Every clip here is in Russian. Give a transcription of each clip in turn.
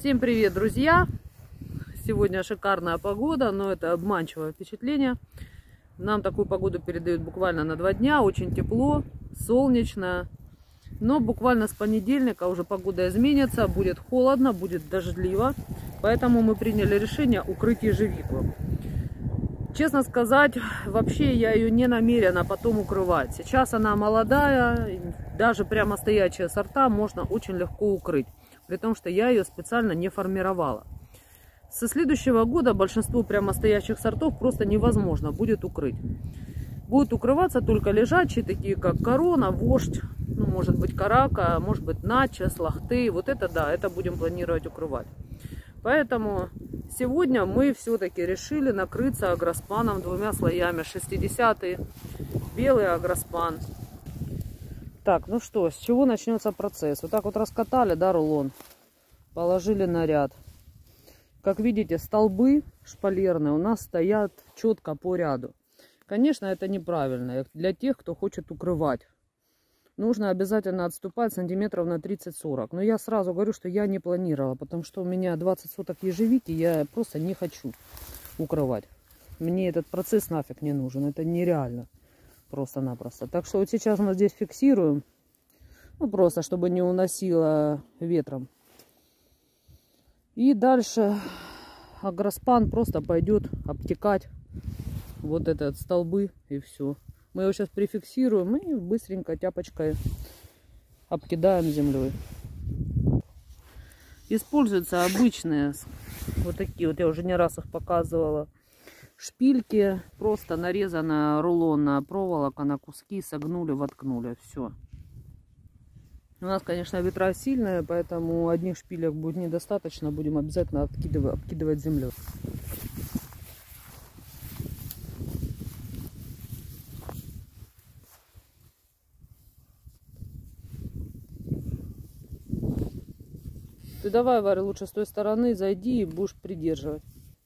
Всем привет, друзья! Сегодня шикарная погода, но это обманчивое впечатление. Нам такую погоду передают буквально на 2 дня. Очень тепло, солнечно. Но буквально с понедельника уже погода изменится. Будет холодно, будет дождливо. Поэтому мы приняли решение укрыть ежевику. Честно сказать, вообще я ее не намерена потом укрывать. Сейчас она молодая, даже прямо стоячие сорта можно очень легко укрыть. При том, что я ее специально не формировала. Со следующего года большинство прямостоящих сортов просто невозможно будет укрыть. Будут укрываться только лежачие, такие как корона, вождь, ну, может быть карака, может быть начос, лахты. Вот это да, это будем планировать укрывать. Поэтому сегодня мы все-таки решили накрыться агроспаном 2 слоями. 60-й белый агроспан. Так, ну что, с чего начнется процесс? Вот так вот раскатали, да, рулон, положили на ряд. Как видите, столбы шпалерные у нас стоят четко по ряду. Конечно, это неправильно для тех, кто хочет укрывать. Нужно обязательно отступать сантиметров на 30-40. Но я сразу говорю, что я не планировала, потому что у меня 20 соток ежевики, я просто не хочу укрывать. Мне этот процесс нафиг не нужен, это нереально. Просто-напросто. Так что вот сейчас мы здесь фиксируем. Ну, просто, чтобы не уносило ветром. И дальше агроспан просто пойдет обтекать вот этот столбы и все. Мы его сейчас прификсируем и быстренько тяпочкой обкидаем землей. Используются обычные, вот такие вот, я уже не раз их показывала, шпильки. Просто нарезана рулонная проволока на куски, согнули, воткнули. Все. У нас, конечно, ветра сильные, поэтому одних шпилек будет недостаточно. Будем обязательно обкидывать землей. Ты давай, Варя, лучше с той стороны зайди и будешь придерживать.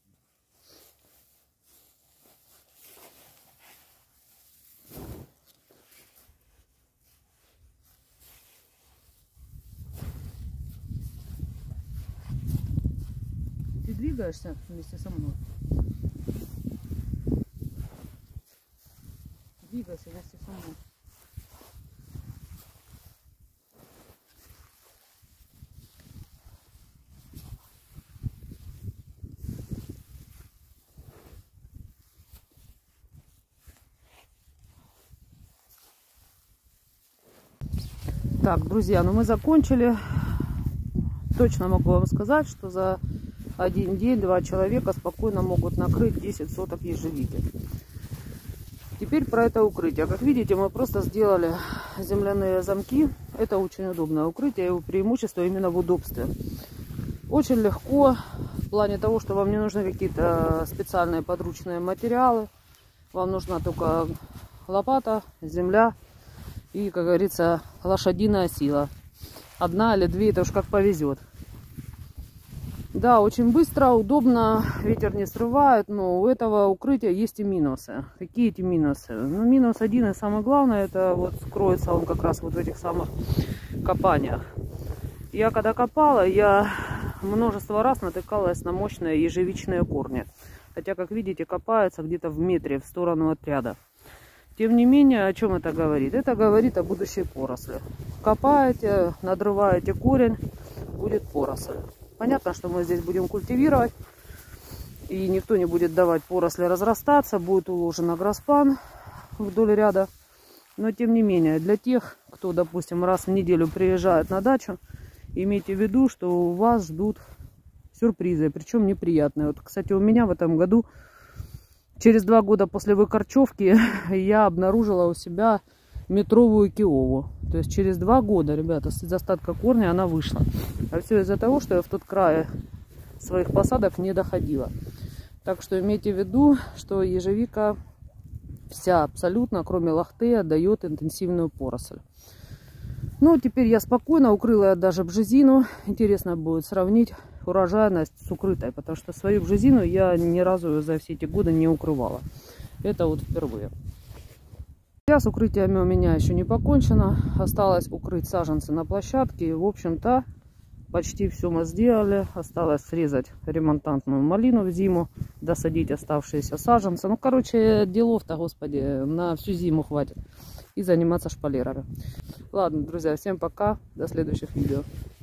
Ты двигаешься вместе со мной? Двигайся вместе со мной. Так, друзья, ну мы закончили. Точно могу вам сказать, что за 1 день 2 человека спокойно могут накрыть 10 соток ежевики. Теперь про это укрытие. Как видите, мы просто сделали земляные замки. Это очень удобное укрытие, его преимущество именно в удобстве. Очень легко, в плане того, что вам не нужны какие-то специальные подручные материалы. Вам нужна только лопата, земля и, как говорится, лошадиная сила. 1 или 2, это уж как повезет. Да, очень быстро, удобно, ветер не срывает, но у этого укрытия есть и минусы. Какие эти минусы? Ну, минус 1 и самое главное, это вот скроется он как раз вот в этих самых копаниях. Я когда копала, я множество раз натыкалась на мощные ежевичные корни. Хотя, как видите, копаются где-то в метре в сторону от ряда. Тем не менее, о чем это говорит? Это говорит о будущей поросли. Копаете, надрываете корень, будет поросль. Понятно, что мы здесь будем культивировать, и никто не будет давать поросли разрастаться, будет уложен агроспан вдоль ряда. Но тем не менее, для тех, кто, допустим, раз в неделю приезжает на дачу, имейте в виду, что у вас ждут сюрпризы, причем неприятные. Вот, кстати, у меня в этом году, через 2 года после выкорчевки, я обнаружила у себя метровую киову. То есть через 2 года, ребята, из остатка корня она вышла. А все из-за того, что я в тот край своих посадок не доходила. Так что имейте в виду, что ежевика вся абсолютно, кроме лахты, отдает интенсивную поросль. Ну, теперь я спокойно укрыла даже бжезину. Интересно будет сравнить урожайность с укрытой, потому что свою бжезину я ни разу за все эти годы не укрывала. Это вот впервые. С укрытиями у меня еще не покончено. Осталось укрыть саженцы на площадке. И, в общем-то, Почти все мы сделали. Осталось срезать ремонтантную малину в зиму, досадить оставшиеся саженцы. Ну, короче, делов-то, господи, на всю зиму хватит. И заниматься шпалерами. Ладно, друзья, всем пока. До следующих видео.